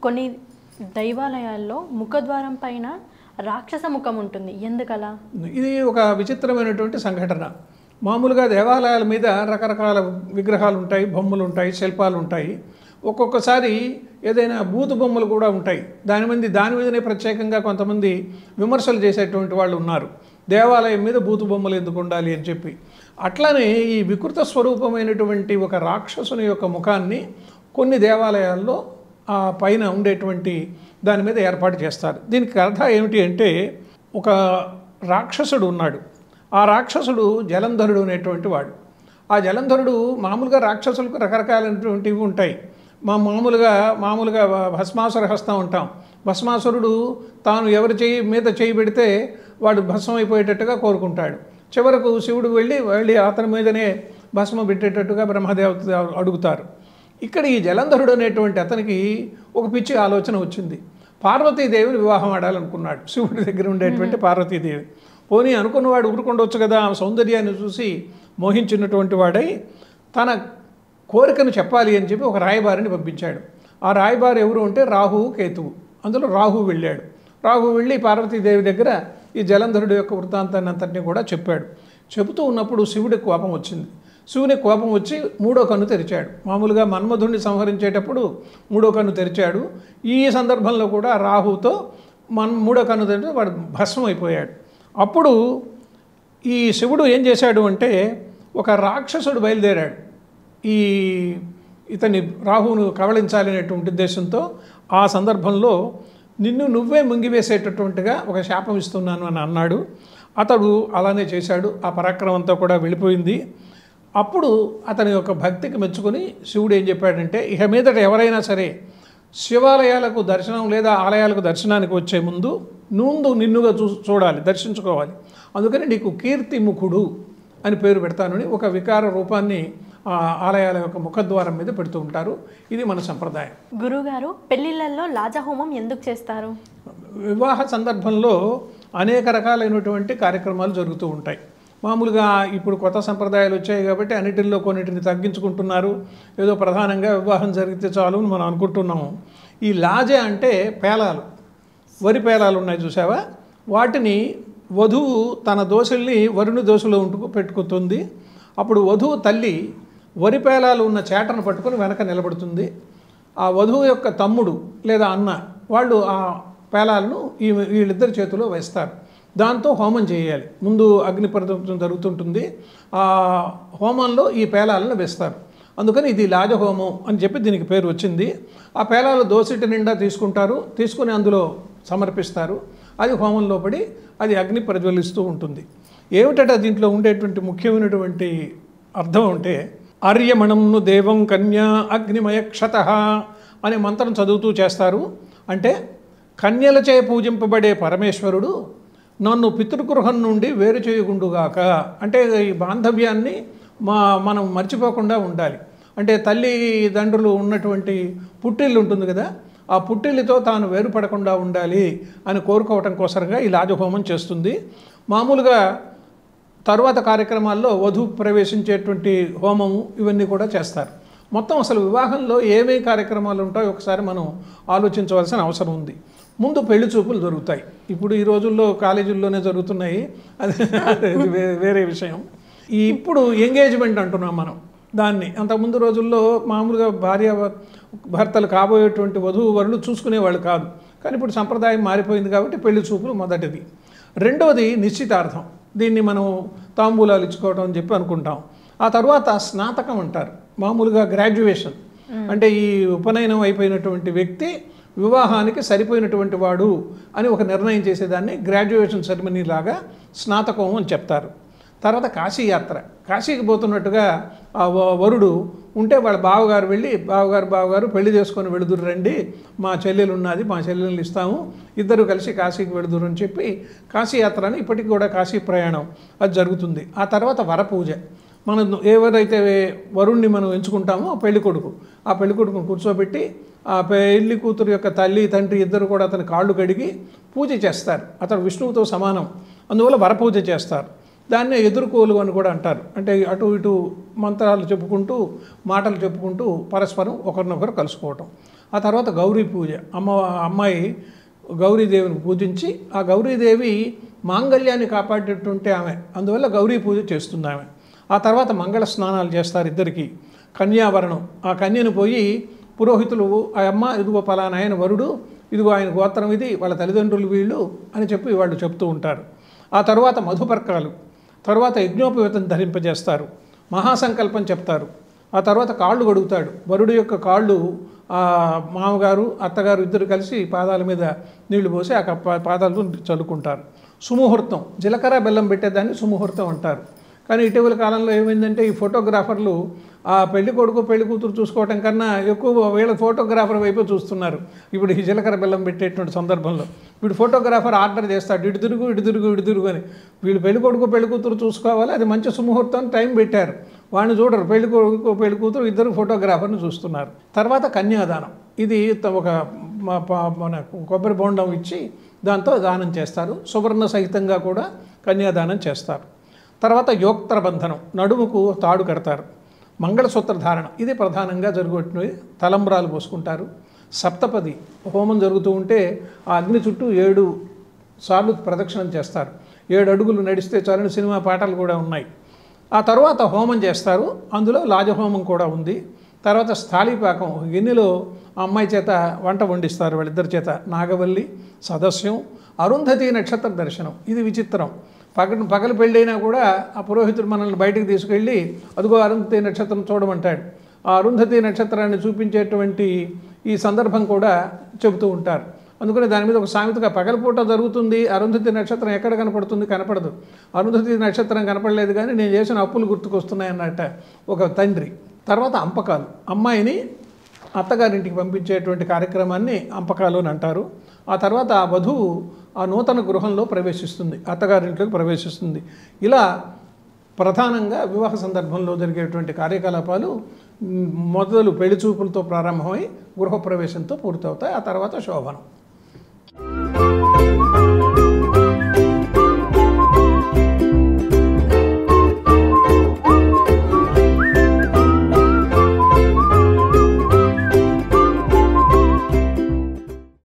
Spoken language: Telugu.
కొన్ని దైవాలయాల్లో ముఖద్వారం పైన రాక్షస ముఖం ఉంటుంది, ఎందుకలా? ఇది ఒక విచిత్రమైనటువంటి సంఘటన. మామూలుగా దేవాలయాల మీద రకరకాల విగ్రహాలు ఉంటాయి, బొమ్మలు ఉంటాయి, శిల్పాలు ఉంటాయి. ఒక్కొక్కసారి ఏదైనా బూతు బొమ్మలు కూడా ఉంటాయి. దాని మీదనే ప్రత్యేకంగా కొంతమంది విమర్శలు చేసేటువంటి వాళ్ళు ఉన్నారు. దేవాలయం మీద బూతు బొమ్మలు ఎందుకు ఉండాలి అని చెప్పి. అట్లానే ఈ వికృత స్వరూపమైనటువంటి ఒక రాక్షసుని యొక్క ముఖాన్ని కొన్ని దేవాలయాల్లో ఆ పైన ఉండేటువంటి దాని మీద ఏర్పాటు చేస్తారు. దీనికి అర్థం ఏమిటి అంటే, ఒక రాక్షసుడు ఉన్నాడు. ఆ రాక్షసుడు జలంధరుడు అనేటువంటి వాడు. ఆ జలంధరుడు మామూలుగా రాక్షసులకు రకరకాలైనటువంటివి ఉంటాయి. మామూలుగా భస్మాసుర హస్తం ఉంటాం. భస్మాసురుడు తాను ఎవరి మీద చేయి పెడితే వాడు భస్మం అయిపోయేటట్టుగా కోరుకుంటాడు. చివరకు శివుడు వెళ్ళి అతని మీదనే భస్మం పెట్టేటట్టుగా బ్రహ్మదేవత అడుగుతారు. ఇక్కడ ఈ జలంధరుడు అనేటువంటి అతనికి ఒక పిచ్చి ఆలోచన వచ్చింది. పార్వతీదేవిని వివాహం ఆడాలనుకున్నాడు. శివుడి దగ్గర ఉండేటువంటి పార్వతీదేవి. పోనీ అనుకున్నవాడు ఊరుకుండొచ్చు కదా, ఆ సౌందర్యాన్ని చూసి మోహించినటువంటి వాడై తన కోరికను చెప్పాలి అని చెప్పి ఒక రాయబారిని పంపించాడు. ఆ రాయబారి ఎవరు అంటే రాహువు కేతువు. అందులో రాహు వెళ్ళాడు. రాహు వెళ్ళి పార్వతీదేవి దగ్గర ఈ జలంధరుడు యొక్క వృత్తాంతాన్ని అంతటినీ కూడా చెప్పాడు. చెబుతూ ఉన్నప్పుడు శివుడికి కోపం వచ్చింది. శివునికి కోపం వచ్చి మూడో కన్ను తెరిచాడు. మామూలుగా మన్మధుడిని సంహరించేటప్పుడు మూడో కన్ను తెరిచాడు. ఈ సందర్భంలో కూడా రాహుతో మూడో కన్ను తెరిచి వాడు భస్మం అయిపోయాడు. అప్పుడు ఈ శివుడు ఏం చేశాడు అంటే, ఒక రాక్షసుడు బయలుదేరాడు ఇతని రాహువును కవళించాలనేటువంటి ఉద్దేశంతో. ఆ సందర్భంలో నిన్ను నువ్వే ముంగివేసేటటువంటిగా ఒక శాపం ఇస్తున్నాను అని అన్నాడు. అతడు అలానే చేశాడు. ఆ పరాక్రమంతో కూడా వెళ్ళిపోయింది. అప్పుడు అతని యొక్క భక్తికి మెచ్చుకొని శివుడు ఏం చెప్పాడంటే, ఇక మీదట ఎవరైనా సరే శివాలయాలకు దర్శనం లేదా ఆలయాలకు దర్శనానికి వచ్చే ముందు నిన్నుగా చూడాలి, దర్శించుకోవాలి. అందుకని నీకు కీర్తిముఖుడు అని పేరు పెడతానని ఒక వికార రూపాన్ని ఆలయాల యొక్క ముఖద్వారం మీద పెడుతూ ఉంటారు. ఇది మన సంప్రదాయం. గురుగారు, పెళ్లిళ్ళల్లో లాజహోమం ఎందుకు చేస్తారు? వివాహ సందర్భంలో అనేక రకాలైనటువంటి కార్యక్రమాలు జరుగుతూ ఉంటాయి. మామూలుగా ఇప్పుడు కొత్త సంప్రదాయాలు వచ్చాయి కాబట్టి అన్నిటిల్లో కొన్నిటిని తగ్గించుకుంటున్నారు. ఏదో ప్రధానంగా వివాహం జరిగితే చాలు అని మనం అనుకుంటున్నాము. ఈ లాజ అంటే పేలాలు, వరి పేలాలు ఉన్నాయి చూసావా, వాటిని వధువు తన దోశల్ని వరుని దోశలో పెట్టుకుతుంది. అప్పుడు వధువు తల్లి వరి పేలాలు ఉన్న చేటను పట్టుకొని వెనక నిలబడుతుంది. ఆ వధువు యొక్క తమ్ముడు లేదా అన్న వాళ్ళు ఆ పేలాలను వీళ్ళిద్దరి చేతిలో వేస్తారు. దాంతో హోమం చేయాలి. ముందు అగ్ని ప్రదక్షిణ జరుగుతుంటుంది. ఆ హోమంలో ఈ పేలాలను వేస్తారు. అందుకని ఇది లాజహోమం అని చెప్పి దీనికి పేరు వచ్చింది. ఆ పేలాలు దోసిటి నిండా తీసుకుని అందులో సమర్పిస్తారు. అది హోమంలో పడి అది అగ్ని ప్రజ్వలిస్తూ ఉంటుంది. ఏమిటంటే దీంట్లో ఉండేటువంటి ముఖ్యమైనటువంటి అర్థం అంటే, ఆర్యమణంను దేవం కన్యా అగ్నిమయక్షత అనే మంత్రం చదువుతూ చేస్తారు. అంటే కన్యలచే పూజింపబడే పరమేశ్వరుడు నన్ను పితృగృహం నుండి వేరు చేయగుండుగాక. అంటే ఈ బాంధవ్యాన్ని మనం మర్చిపోకుండా ఉండాలి. అంటే తల్లిదండ్రులు ఉన్నటువంటి పుట్టిల్లు ఉంటుంది కదా, ఆ పుట్టిల్లితో తాను వేరుపడకుండా ఉండాలి అని కోరుకోవటం కోసంగా ఈ లాజహోమం చేస్తుంది. మామూలుగా తరువాత కార్యక్రమాల్లో వధువు ప్రవేశించేటువంటి హోమము ఇవన్నీ కూడా చేస్తారు. మొత్తం అసలు వివాహంలో ఏమేమి కార్యక్రమాలు ఉంటాయో ఒకసారి మనం ఆలోచించవలసిన అవసరం ఉంది. ముందు పెళ్లి చూపులు జరుగుతాయి. ఇప్పుడు ఈ రోజుల్లో కాలేజీల్లోనే జరుగుతున్నాయి, అది వేరే విషయం. ఇప్పుడు ఎంగేజ్మెంట్ అంటున్నాం మనం దాన్ని. అంతకుముందు రోజుల్లో మామూలుగా భార్య భర్తలు కాబోయేటువంటి వధువు వరులు చూసుకునేవాళ్ళు కాదు. కానీ ఇప్పుడు సంప్రదాయం మారిపోయింది కాబట్టి పెళ్లి చూపులు మొదటిది. రెండవది నిశ్చితార్థం. దీన్ని మనం తాంబూలాలు ఇచ్చుకోవడం అని చెప్పి అనుకుంటాం. ఆ తర్వాత స్నాతకం అంటారు. మామూలుగా గ్రాడ్యుయేషన్ అంటే ఈ ఉపనయనం అయిపోయినటువంటి వ్యక్తి వివాహానికి సరిపోయినటువంటి వాడు అని ఒక నిర్ణయం చేసేదాన్ని గ్రాడ్యుయేషన్ సెరమనీ లాగా స్నాతకం అని చెప్తారు. తర్వాత కాశీయాత్ర. కాశీకి పోతున్నట్టుగా ఆ వరుడు ఉంటే వాళ్ళ బావగారు వెళ్ళి, బావగారు పెళ్లి చేసుకొని వెళుదురు రండి, మా చెల్లెలు ఉన్నది, మా చెల్లెల్ని ఇస్తాము, ఇద్దరు కలిసి కాశీకి వెళుదురు అని చెప్పి కాశీయాత్ర అని ఇప్పటికి కూడా కాశీ ప్రయాణం అది జరుగుతుంది. ఆ తర్వాత వరపూజ. మనం ఎవరైతే వరుణ్ణి మనం ఎంచుకుంటామో ఆ పెళ్ళికొడుకును కూర్చోబెట్టి ఆ పెళ్లి కూతురు యొక్క తల్లి తండ్రి ఇద్దరు కూడా అతని కాళ్ళు కడిగి పూజ చేస్తారు. అతను విష్ణువుతో సమానం, అందువల్ల వరపూజ చేస్తారు. దాన్నే ఎదుర్కోలు అని కూడా అంటారు. అంటే అటు ఇటు మంత్రాలు చెప్పుకుంటూ మాటలు చెప్పుకుంటూ పరస్పరం ఒకరినొకరు కలుసుకోవటం. ఆ తర్వాత గౌరీ పూజ, అమ్మాయి గౌరీదేవిని పూజించి ఆ గౌరీదేవి మాంగళ్యాన్ని కాపాడేటువంటి ఆమె, అందువల్ల గౌరీ పూజ చేస్తుంది ఆమె. ఆ తర్వాత మంగళ స్నానాలు చేస్తారు ఇద్దరికి, కన్యావరణం. ఆ కన్యను పోయి పురోహితులు ఆ అమ్మ ఇదిగో పలానా ఆయన వరుడు, ఇదిగో ఆయన గోత్రం ఇది, వాళ్ళ తల్లిదండ్రులు వీళ్ళు అని చెప్పి వాళ్ళు చెప్తూ ఉంటారు. ఆ తర్వాత మధుపర్కాలు, తర్వాత యజ్ఞోపవేతం ధరింపజేస్తారు, మహాసంకల్పం చెప్తారు. ఆ తర్వాత కాళ్ళు కడుగుతాడు వరుడు యొక్క కాళ్ళు. మామగారు అత్తగారు ఇద్దరు కలిసి పాదాల మీద నీళ్లు పోసి ఆ పాదాలు చల్లుకుంటారు. సుముహూర్తం, జీలకర్ర బెల్లం పెట్టేదాన్ని సుముహూర్తం అంటారు. కానీ ఇటీవల కాలంలో ఏమైందంటే ఈ ఫోటోగ్రాఫర్లు ఆ పెళ్లి కొడుకు పెళ్లి కూతురు చూసుకోవటం కన్నా ఎక్కువ వీళ్ళ ఫోటోగ్రాఫర్ వైపు చూస్తున్నారు. ఇప్పుడు ఈ జీలకర్ర బెల్లం పెట్టేటువంటి సందర్భంలో వీడు ఫోటోగ్రాఫర్ ఆర్డర్ చేస్తాడు, ఇటు తిరుగు ఇటు తిరుగు ఇటు తిరుగు అని. వీళ్ళు పెళ్లి కొడుకు పెళ్లి కూతురు చూసుకోవాలి, అది మంచి సుముహూర్తం టైం పెట్టారు, వాడిని చూడరు. పెళ్లి కొడుకు పెళ్లి కూతురు ఇద్దరు ఫోటోగ్రాఫర్ని చూస్తున్నారు. తర్వాత కన్యాదానం, ఇది ఒక మన కొబ్బరి బొండం ఇచ్చి దాంతో దానం చేస్తారు. సువర్ణ సహితంగా కూడా కన్యాదానం చేస్తారు. తర్వాత యోక్త్ర బంధనం, నడుముకు తాడు కడతారు. మంగళసూత్ర ధారణ, ఇది ప్రధానంగా జరుగుతున్నది. తలంబ్రాలు పోసుకుంటారు. సప్తపది హోమం జరుగుతూ ఉంటే ఆ అగ్ని చుట్టూ 7 సార్లు ప్రదక్షిణం చేస్తారు. 7 అడుగులు నడిస్తే చాలని సినిమా పాటలు కూడా ఉన్నాయి. ఆ తర్వాత హోమం చేస్తారు, అందులో లాజహోమం కూడా ఉంది. తర్వాత స్థాళీపాకం, గిన్నెలో ఆ అమ్మాయి చేత వంట వండిస్తారు, వాళ్ళిద్దరి చేత. నాగవల్లి సదస్యం, అరుంధతి నక్షత్ర దర్శనం, ఇది విచిత్రం. పగలు పెళ్ళైనా కూడా ఆ పురోహితుడు మనల్ని బయటికి తీసుకెళ్ళి అదిగో అరుంధతి నక్షత్రం చూడమంటాడు. ఆ అరుంధతి నక్షత్రాన్ని చూపించేటువంటి ఈ సందర్భం కూడా చెబుతూ ఉంటారు. అందుకని దాని మీద ఒక సామెతగా పగలపూట జరుగుతుంది, అరుంధతి నక్షత్రం ఎక్కడ కనపడుతుంది? కనపడదు. అరుంధతి నక్షత్రం కనపడలేదు కానీ నేను చేసిన అప్పులు గుర్తుకొస్తున్నాయన్నట్ట ఒక తండ్రి. తర్వాత అంపకాలు, అమ్మాయిని అత్తగారింటికి పంపించేటువంటి కార్యక్రమాన్ని అంపకాలు అని అంటారు. ఆ తర్వాత ఆ వధువు ఆ నూతన గృహంలో ప్రవేశిస్తుంది, అత్తగారింట్లోకి ప్రవేశిస్తుంది. ఇలా ప్రధానంగా వివాహ సందర్భంలో జరిగేటువంటి కార్యకలాపాలు మొదలు పెళ్లి చూపులతో ప్రారంభమై గృహప్రవేశంతో పూర్తవుతాయి. ఆ తర్వాత శోభనం.